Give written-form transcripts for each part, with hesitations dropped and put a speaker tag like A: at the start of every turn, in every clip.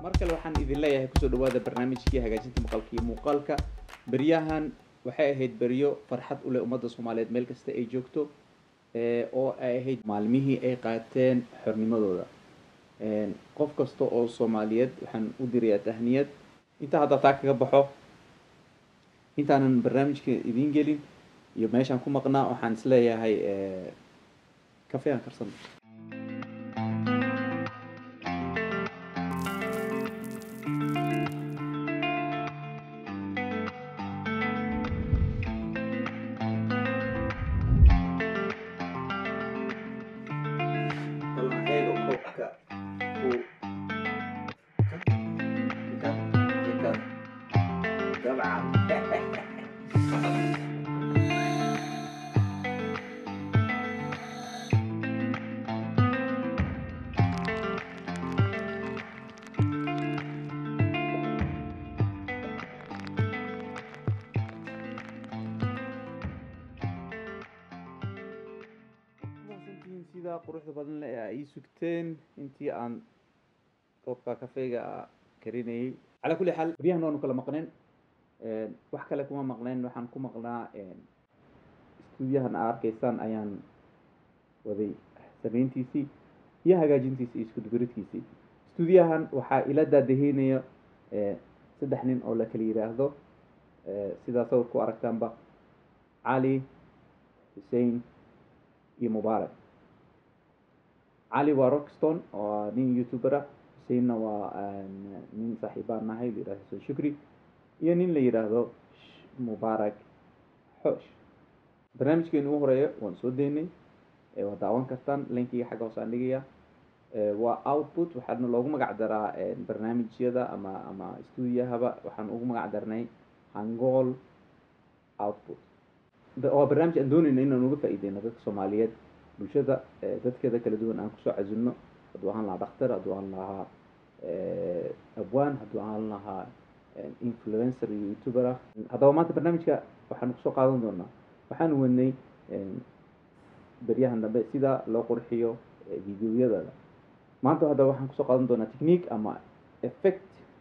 A: markale waxaan idin leeyahay kusoo dhawaada barnaamijkii hagaajinta maqalkii muuqaalka. beryahan waxay ahayd beryo farxad u leh ummadda Soomaaliyeed meel kasta ay joogto oo ay ahayd maalmihii ay qaateen xornimadooda. qof kasta oo Soomaaliyeed waxaan u dirayaa tahniyad. inta hadda taa kaga baxo intaanan barnaamijka idin gelin iyo meeshaan ku maqnaa waxaan isleeyahay kafee aan karsan. sida quruxda badan leh ay sugteen intii aan koobka kafeega karinayay. Ala kulli xaal riyahan waanu kala maqneen wax kale kuma maqneen. waxaan ku maqnaa istuudiyahan arkaysaan ayaan waday sameyntiisii iyo hagaajintiisii isku dubaridkiisii. istuudiyahan waxaa ila daadaheynaya saddex nin oo la kala yiraahdo sidaa sawir ku aragtaanba Cali, Hussein iyo Mubarak. علي وروكستون ونين يوتيوبر حسين ونين صاحبان ناهي اللي راه شكري ينين اللي يراهدو مبارك حوش. برنامج كينو هوريه ونسوديني وداوان كرتان لينكي حاجه وساندغيا واوتبوت waxaana loogu magac daraa barnaamijyada ama studio-haba waxaan ugu magac darnay Hangol Output. oo barnaamij aan doonayno inaan uga faa'iideyno dadka Soomaaliyeed bulshada dadkeeda kala duwan aan kusoo cazilno. hadduu ahaan lahaa dhakhtar, hadduu ahaan lahaa abwaan, hadduu ahaan lahaa influencer iyo youtuber ah. haddaba maanta barnaamijka waxaan kusoo qaadan doonaa waxaan wadnay beryahan dambe sida loo qurxiyo videoyada. maanta haddaba waxaan kusoo qaadan doonaa technique ama effect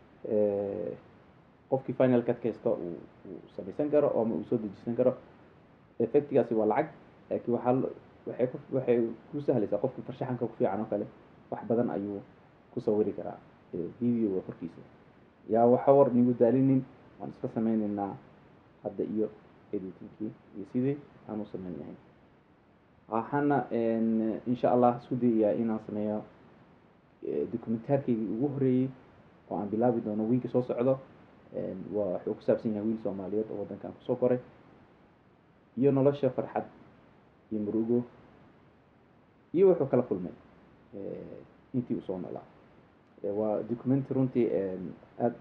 A: qofkii final cut kasta uu samaysan karo oo uu soo dejisan karo. effectgaasi waa lacag laakiin waxay ku sahlaysaa qofka farshaxanka ku fiican oo kale wax badan ayuu ku sawiri karaa video korkiisa. yaa waxa war nigu daalinin waan iska sameynaynaa hadda iyo editingkii iyo sidii aan u sameynahay. waxaana insha Allah isku dayayaa inaan sameeyo documentary-gii ugu horeeyay oo aan bilaabi doono wiilka soo socdo. wuxuu ku saabsan yahay wiil Soomaaliyeed oo wadankan kusoo koray iyo nolosha farxad iyo murugo iyo wuxuu kala kulmay intii uu soo noolaa. waa documentary runtii aad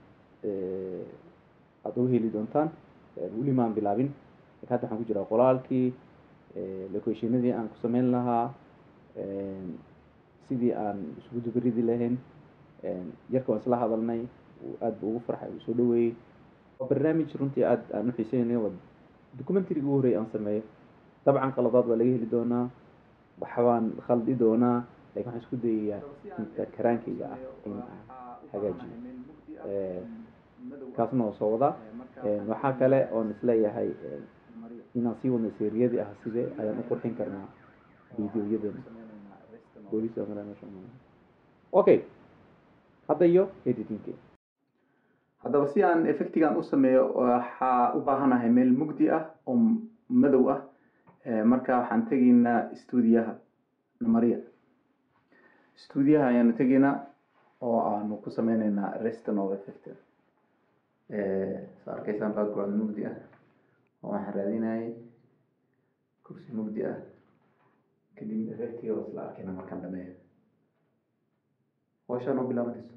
A: u heli doontaan. weli maan bilaabin laakiin hadda waxaan ku jiraa qoraalkii locationadii aan ku sameyn lahaa sidii aan isugu dubaridi lahayn. yarka waan isla hadalnay aad buu ugu farxay uu soo dhaweeyey. waa barnaamij runtii aad aan u xiiseynayo. documentary-gii ugu horeeyay aan sameeyo dabcan qaladaad waa laga heli doonaa, waxbaan khaldi doonaa, laakiin waxaan isku dayayaa inta karaankayga ah in aan hagaajiyo. kaasna waa soo wadaa. waxaa kale oon isleeyahay inaan sii wadno seeriyadii ah sidee ayaan u qurxin karnaa videoyadana. okay hadda iyo editingkii. haddaba si aan effectigan u sameeyo waxaa u baahanahay meel mugdi ah oo madow ah. marka waxaan tegaynaa stuudiyaha Namariya. stuudiyaha ayaanu tegaynaa oo aanu ku sameynaynaa reston of effect. saa arkaysaan background mugdi ah oo waxaan raadinayay kursi mugdi ah kadib effectiga waa isla arkayna markaan dhameeyo. hawshaan oo bilaabanayso.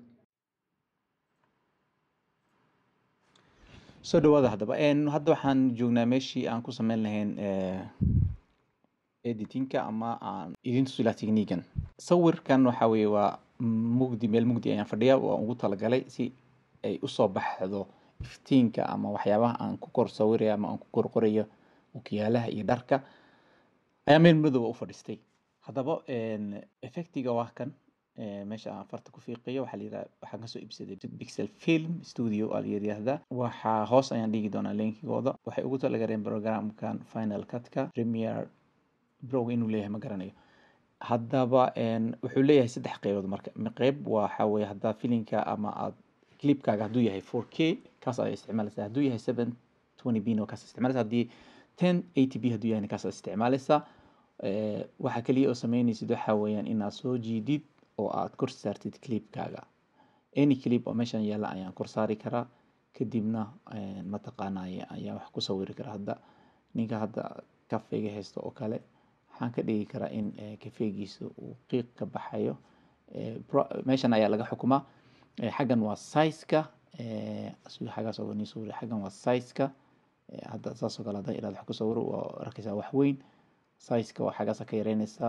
A: soo dhawaada haddaba hadda waxaan joognaa meeshii aan ku sameyn lahayn editingka ama aan idin tusi lahaa technique-gan. sawirkan waxa weeye waa mugdi, meel mugdi ayaan fadhiyaa oo aan ugu talagalay si ay u soo baxdo iftiinka ama waxyaabaha aan ku kor sawirayo ama aan ku kor qorayo ookiyaalaha iyo dharka ayaa meel madow u fadhiistay. haddaba effectiga waa kan meesha aan farta ku fiiqiyo waxaa la yidhaha waxaan kasoo iibsaday Pixel Film Studio aa la yidhaahdaa. Waxaa hoos ayaan dhigi doonaa linkigooda. Waxay ugu talagareen programkan Final Cut-ka Premiere Pro inuu leeyahay ma garanayo. Haddaba wuxuu leeyahay 3 qaybood marka. Qayb waxa weeye haddaa filinka ama aad clipkaaga hadduu yahay 4K kaas aad isticmaalaysaa. Hadduu yahay 720p no kaas isticmaalaysaa. Haddii 1080p hadduu yahay kaas aad isticmaalaysaa. Waxa kaliya oo sameynaysid waxa weeyaan inaad soo jiidid oo aad kor saartid clipkaaga. Any clip oo meeshan yaala ayaan kor saari karaa. Kadibna mataqaanaa ayaan wax ku sawiri karaa. Hadda ninka hadda kafeega haysto oo kale waxaan ka dhigi karaa in kafeegiisa uu qiiq ka baxayo. Meeshan ayaa laga xukumaa. Xaggan waa size-ka. Sida xagaas oo nii sawir xaggan waa size-ka. Hadda saas oo kale hadda ilaad wax ku sawiro waa arkaysaa wax weyn. Size-ka waa xagaas ka yareynaysaa.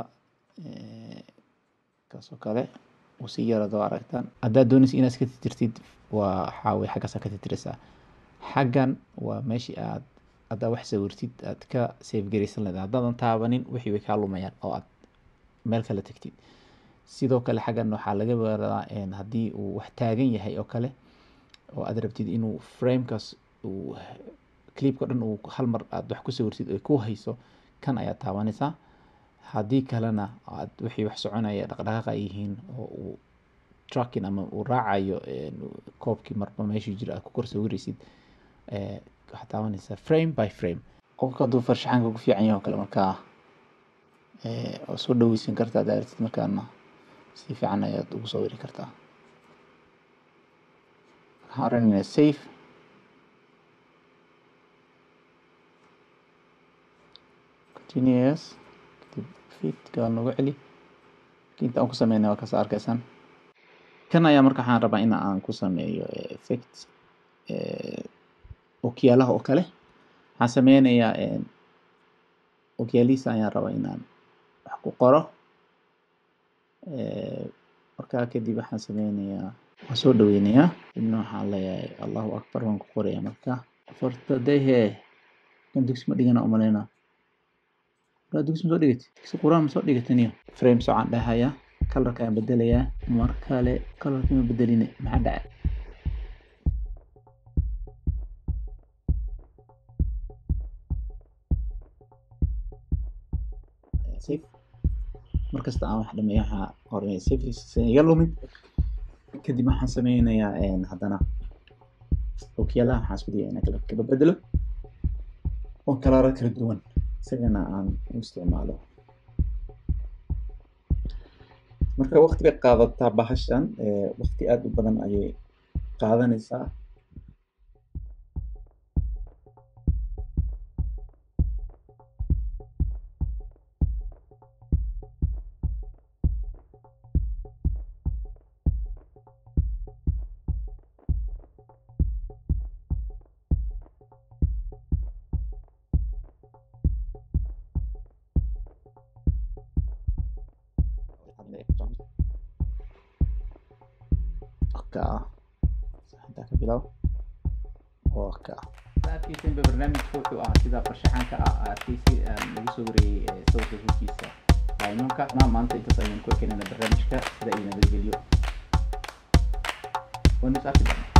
A: kaas oo kale uu si yarado aragtaan. Haddaad doonaysid inaad iska tirtirtid waxa weeye xagaas ka tirtiraysaa. Xaggan waa meeshii aad hadda wax sawirtid aad ka save garaysan lahayd. Haddaadan taabanin wixii way kaa lumayaan oo aad meel kale tagtid. Sidoo kale xaggan waxaa laga baradaa haddii uu wax taagan yahay oo kale oo aad rabtid inuu framekaas uu clipka dhan uu hal mar aad wax ku sawirtid oo ku hayso kan ayaa taabanaysaa. Haddii kalena aad wixii wax soconaya dhaqdhaqaaqa yihiin oo uu tracking ama uu raacayo koobkii marba meeshii jira aad ku kor sawiraysid waxaad taabanaysaa frame by frame. Qofka hadduu farshaxanka ku fiican yahay oo kale markaa oo soo dhaweysan kartaa daartid markaana si fiican ayaad ugu sawiri kartaa. Waxaan rabnaa save continuous fit ka noogu celi. Inta aan ku sameynaa waa ka soo arkaysaan. Kan ayaa markaa waxaan rabaa in aan ku sameeyo effect okiyaalaha oo kale. Waxaan sameynayaa okiyaalisa ayaan rabaa in aan wax ku qoro. Markaa kadib waxaan sameynayaa waan soo dhaweynayaa. Inna waxaan leeyahay Allahu Akbar waan ku qorayaa markaa. Farta dehe kan dugsi ma dhigana u maleynaa. dugsi soo dhigtay si quraan soo dhigataniyo frame soo aan dhahaya colorka aan bedelayaa mar kale colorka ma bedeline maxaa dhacay save markasta aan wax dhameeyo waxa qornay save iga lumin kadib waxaan sameynayaa haddana okiyaalaha waxaan isku dayaa inaan kala bedelo oo kala duwan isagana aan u isticmaalo. Marka waqti bay qaadataa bahashan waqti aad u badan ayay qaadanaysaa. hadda ka bilow arkaysan barnaamijku wuxuu ahaa sida farshaxanka arkaysi lagu soo wariyay sawirka hoostiisa aynuunka maanta intaas ayaan ku ekeynaa barnaamijka sida ay nabadgelyo